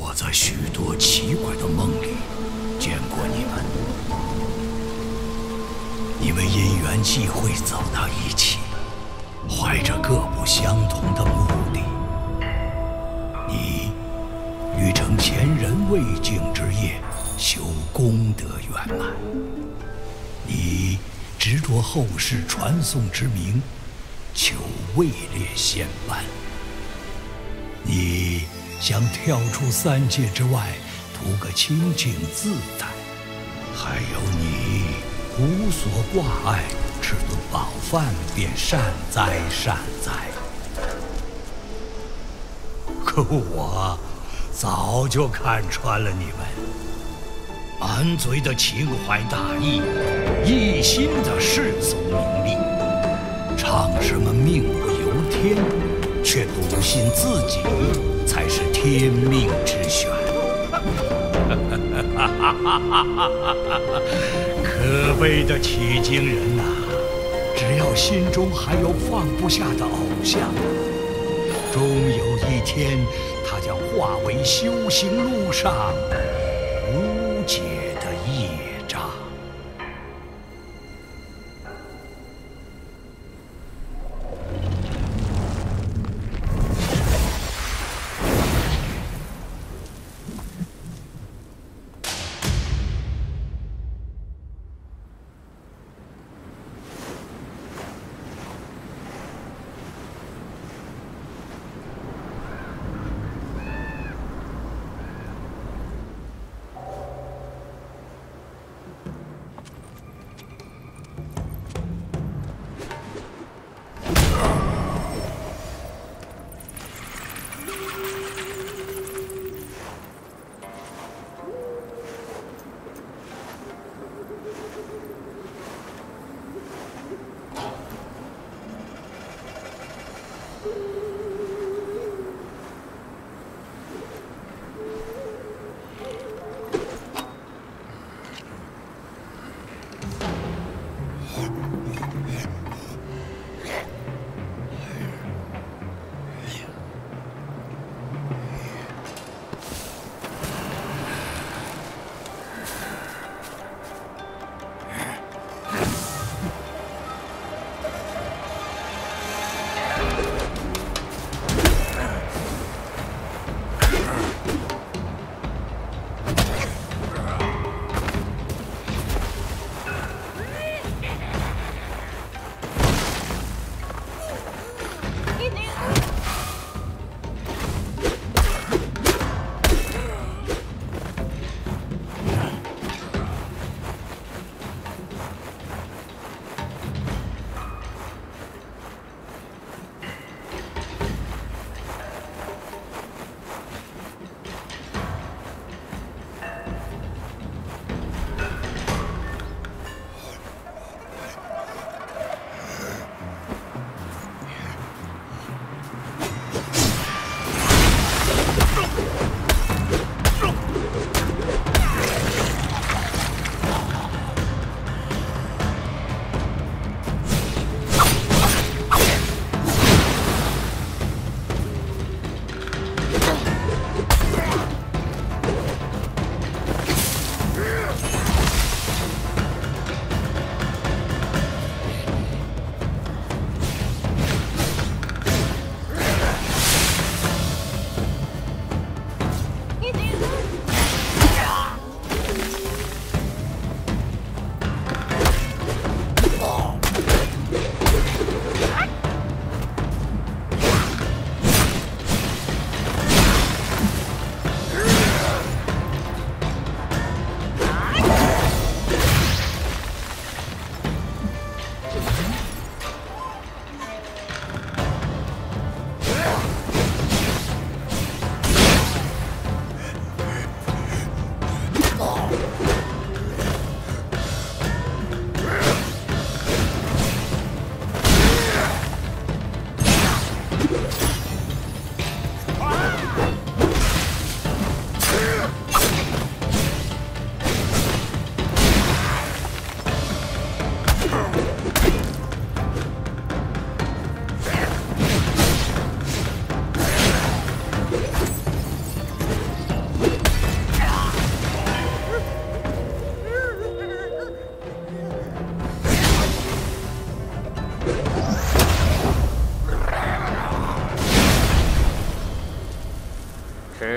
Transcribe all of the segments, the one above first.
我在许多奇怪的梦里见过你们，你们因缘际会走到一起，怀着各不相同的目的。你欲成前人未竟之业，修功德圆满；你执着后世传颂之名，求位列仙班。你想跳出三界之外，图个清净自在；还有你无所挂碍，吃顿饱饭便善哉善哉。可我早就看穿了你们，满嘴的情怀大义，一心的世俗名利，唱什么命不由天，却笃信自己才是天命之选。可悲的取经人呐，只要心中还有放不下的偶像，终有一天他将化为修行路上无解的业障。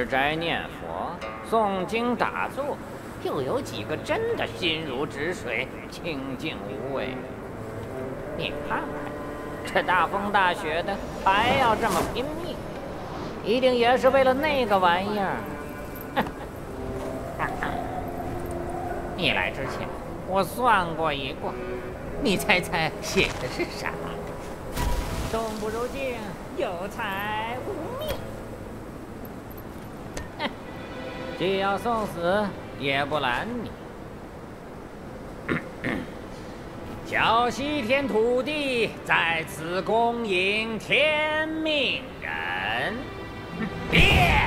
吃斋念佛、诵经打坐，又有几个真的心如止水、清净无为？你看看，这大风大雪的，还要这么拼命，一定也是为了那个玩意儿。你来之前，我算过一卦，你猜猜写的是啥？动不如静，有财无命。既要送死，也不拦你。小西天土地在此恭迎天命人，变！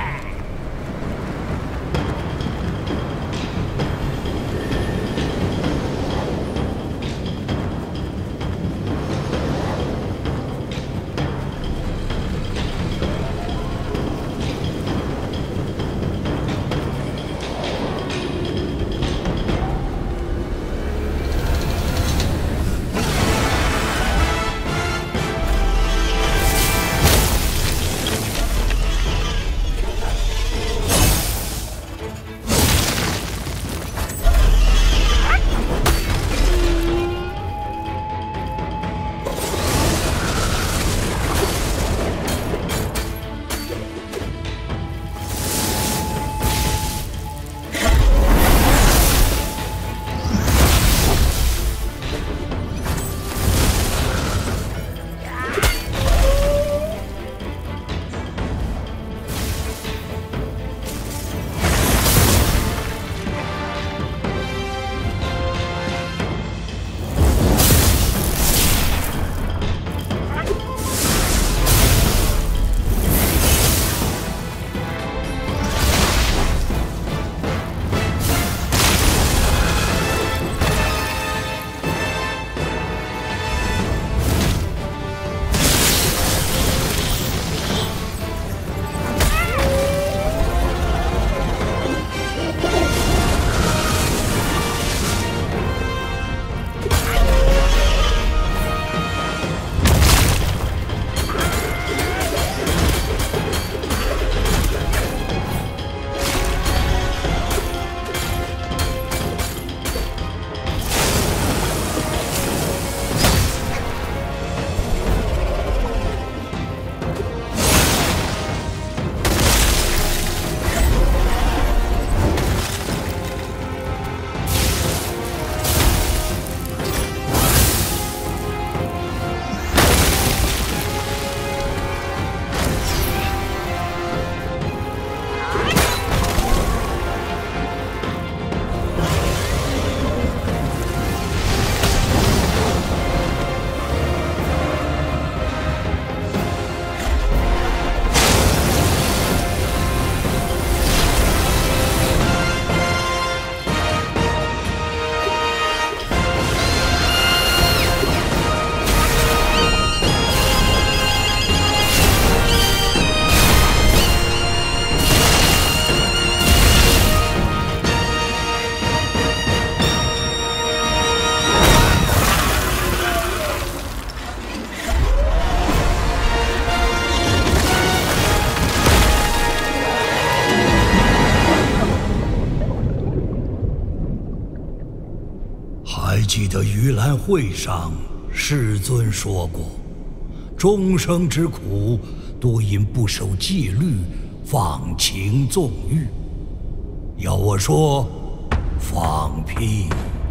记得盂兰会上，世尊说过，众生之苦，多因不守戒律，放情纵欲。要我说，放屁！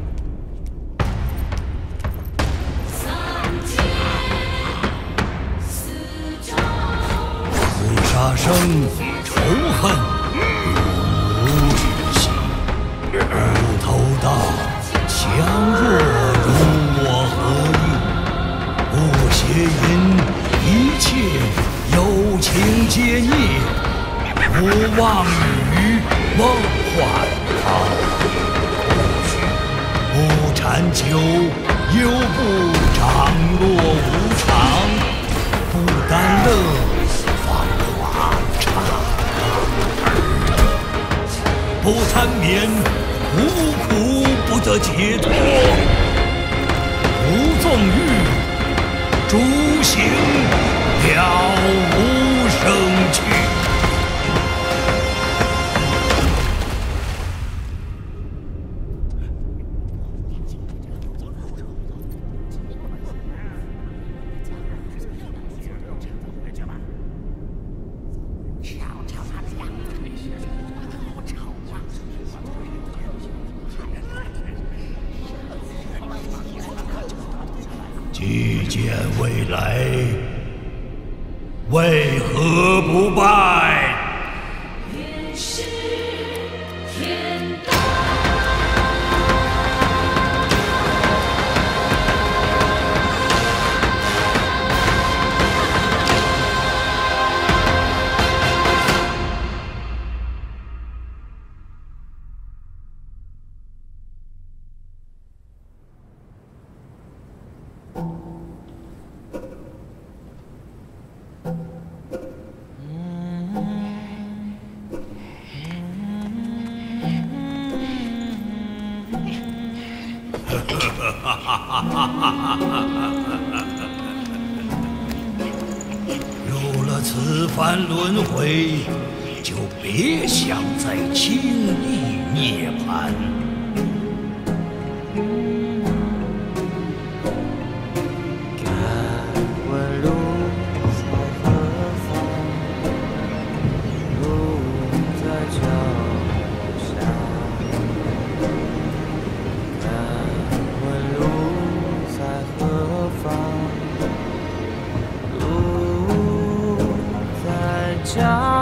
自杀生仇恨，如之心，无头道。强弱如我何应？不邪淫，一切有情皆孽。不妄语，梦幻好。不禅求，又不长落无常。不耽乐，芳华刹那。不贪眠，无苦不得解脱。不纵欲，诸行了无生趣。 既见未来，为何不拜？ 云是天大。 有了此番轮回，就别想再轻易涅槃。 敢问路在何方？路在脚下。敢问路在何方？路在脚